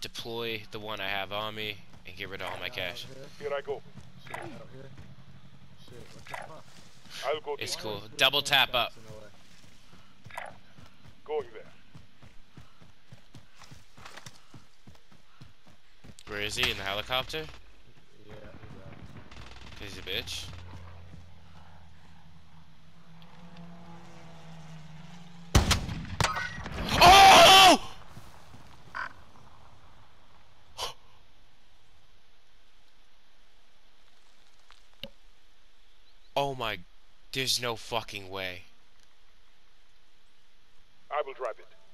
deploy the one I have on me and get rid of all my cash. Here I go. Shit, out here. Shit, what the fuck? I'll go to It's you. cool. Double tap up. Going there. Where is he? In the helicopter? Yeah, Cause he's a bitch. Oh! Oh my, there's no fucking way. I will drive it.